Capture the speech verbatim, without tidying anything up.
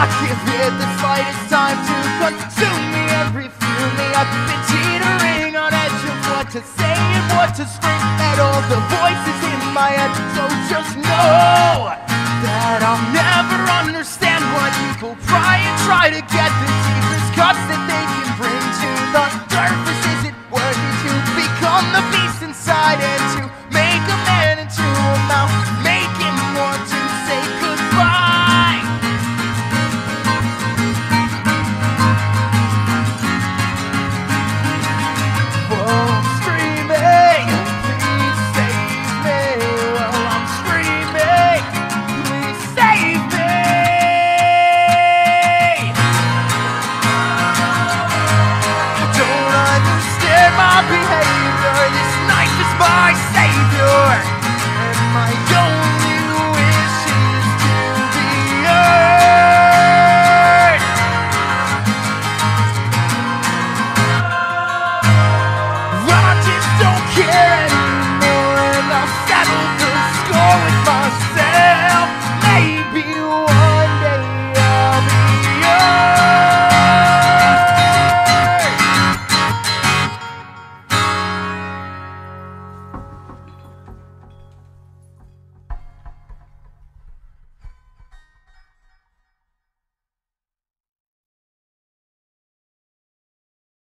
not give it the slightest time to consume me and refuel me. I've been teetering on edge of what to say and what to scream at all the voices in my head. So just know